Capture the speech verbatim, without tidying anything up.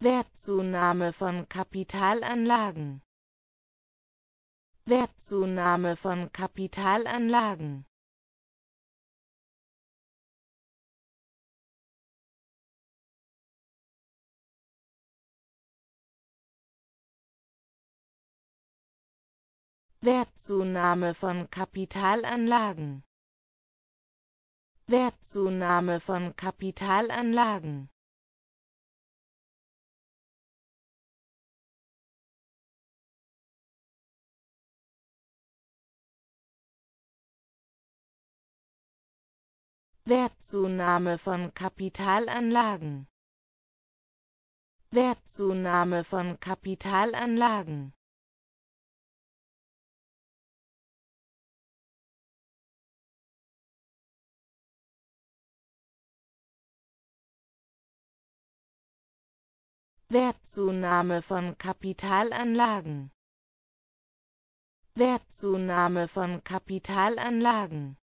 Wertzunahme von Kapitalanlagen, Wertzunahme von Kapitalanlagen, Wertzunahme von Kapitalanlagen, Wertzunahme von Kapitalanlagen, Wertzunahme von Kapitalanlagen, Wertzunahme von Kapitalanlagen, Wertzunahme von Kapitalanlagen, Wertzunahme von Kapitalanlagen.